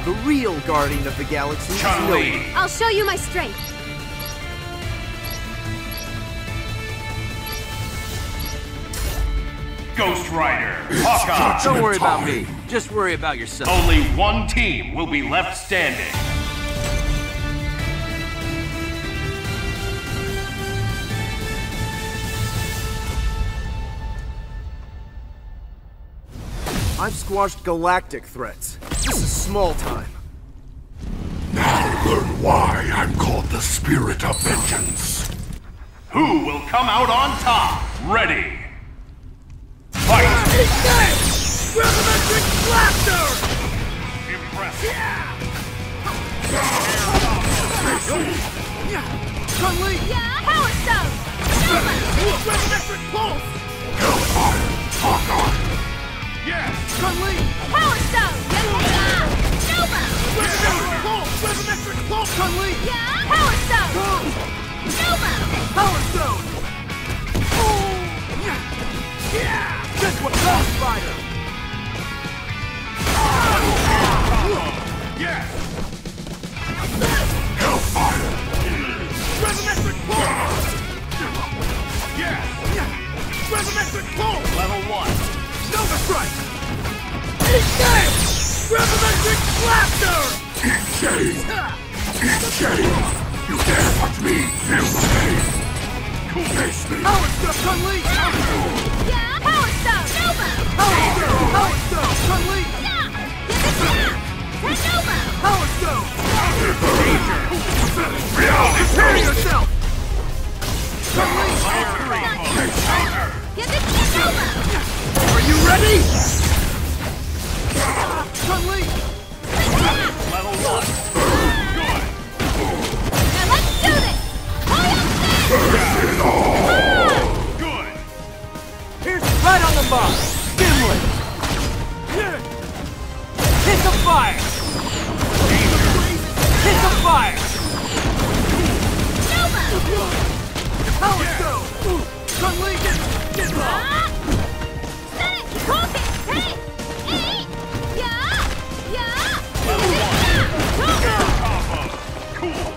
The real guardian of the galaxy is Chun-Li. Nova. I'll show you my strength. Ghost Rider. Hawkeye. Don't worry about me. Just worry about yourself. Only one team will be left standing. I've squashed galactic threats. This is small time. Now learn why I'm called the Spirit of Vengeance. Who will come out on top? Ready. Fight! Gravimetric Blaster! Impressive. Chun-Li! Yeah, Power Stone! Gravimetric Pulse! Hellfire! Hawkeye! Yes! Chun-Li! Power Stone! Yeah! Nova! Gravimetric Pulse! Gravimetric Pulse! Chun-Li! Yeah, Power Stone! Nova! Power Stone! Just what Ghost Rider! Yes! Hellfire! Gravimetric Pulse! Yes! Gravimetric Pulse! Level 1. Nova Strike! Gravimetric Blaster! Eat shame! Eat shame! You dare touch me! Feel the pain! Face me! Power Stone! Chun-Li! Yeah, Power Stone! Nova! Power Stone! Power Stone! Chun-Li! Yeah! Nova! Power Stone! Reality! Prepare yourself! Chun-Li! Nova! Are you ready? Chun-Li! Level 1. Good. Now let's do this! Good. Here's right on the mark! Gimli! Hit the fire! Hit the fire! Power Stone! Chun-Li! Get low! Level 1. Cool.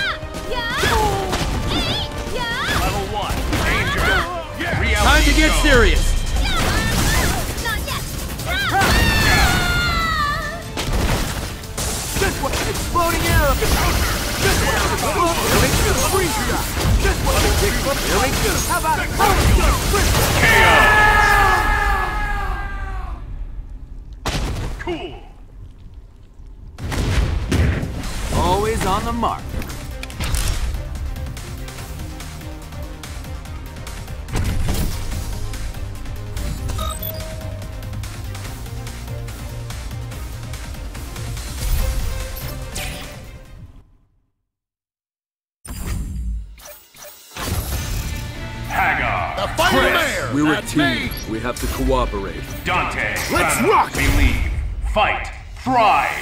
Level 1. Danger. Reality Time to get zone. serious! Just what exploding arrow! Just what exploding freeze shot! Just what really good! How about Power Stone! Cool. Always on the mark. Hagar. The Final Chris. Mayor! We're a That's team. me. We have to cooperate. Dante. Let's Rama, rock! Believe. Fight. Thrive.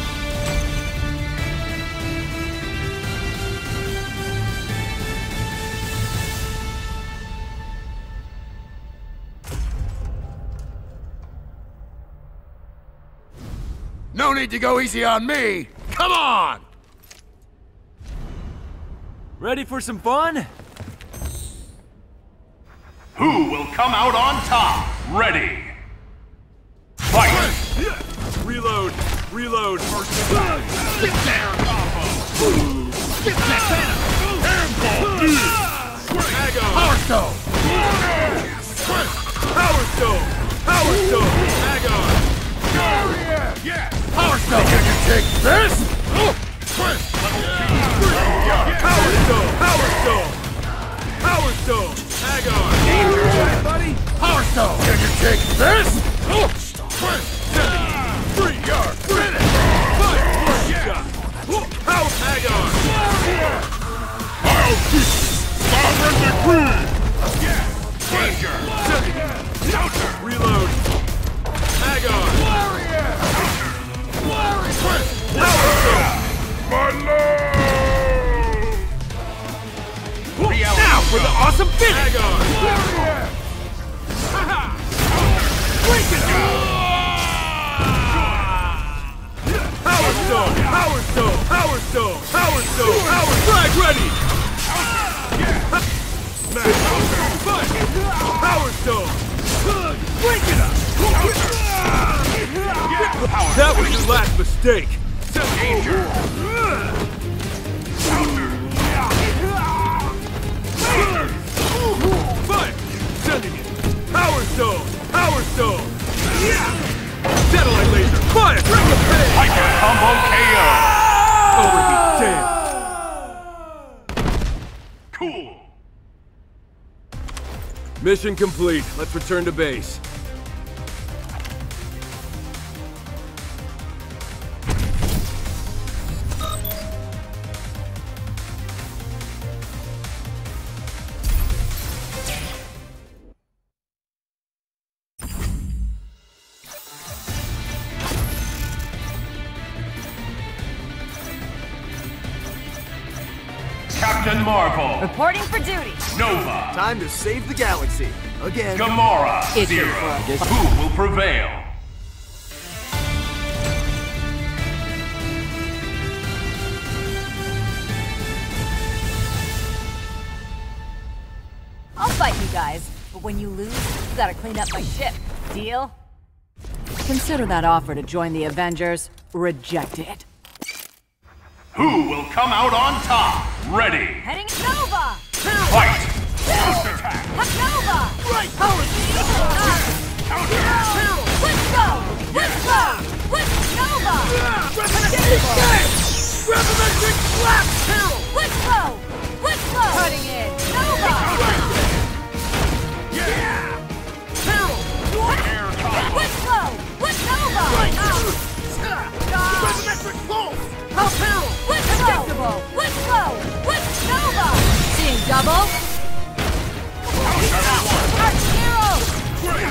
No need to go easy on me! Come on! Ready for some fun? Who will come out on top? Ready. Fight. Reload! Reload! Get down! Get that! Power Stone! Power Stone! Power Stone! Agon! Yes. Power Stone! Can you take this? Power Stone! Power Stone! Power Stone! Agon! Right, buddy? Power Stone! Can you take this? 3 yards! Finish! 5 shot! Power Agon! I'll keep Sovereign Decree! Yes. Danger. Counter. Reload! Agon! Power Stone! My lord! Reality Now for the zone. awesome finish! Agon! Break it! Power Stone! Power Stone! Power Stone! Power Stone! Power Flag ready! Power Stone! Break it up! That was your last mistake! Danger! Fire! Sending it! Power Stone! Power Stone! Satellite laser! Fire! Bring the pain! Hyper combo Overheat! Damn! KO! Cool! Mission complete. Let's return to base. Captain Marvel! Reporting for duty. Nova! Time to save the galaxy. Again. Gamora! It's Zero! your fault. Who will prevail? I'll fight you guys, but when you lose, you gotta clean up my ship. Deal? Consider that offer to join the Avengers rejected. Who will come out on top? Ready! Heading Nova! Fight! Counterattack! Nova! Right! Power! Let's go! Let's go! Let's Nova! Gravimetric slap! Let's go! Let's go! Cutting in! Nova! Air combo! Let's go! Let's Nova! Gravimetric pulse! Let's go! Let's go! Let's Nova! Seeing double? Our hero! Great!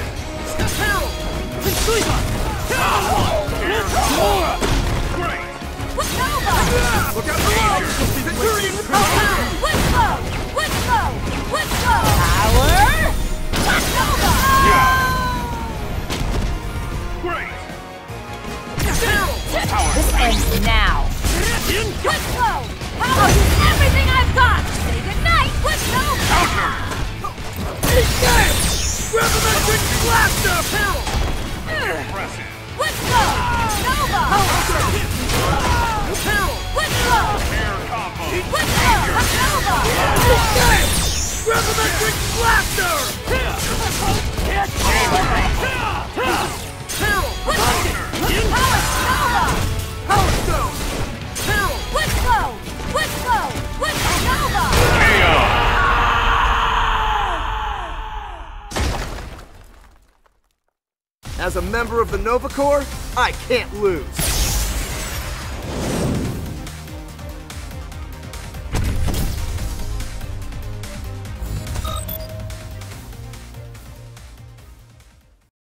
Let's Nova! Look out below! Centurion repulsor! Let's go! Let's go! Let's go! Power! Let's Nova! Great! This ends now! Let's go! I'll use everything I've got! Say goodnight! Let's go! Counter! Gravimetric blaster! Impressive! Let's go! Nova! Let's go! Air combo! Let's go! Nova! Gravimetric blaster! Power Stone! Let's go! Let's go! Let's Nova! KO! As a member of the Nova Corps, I can't lose.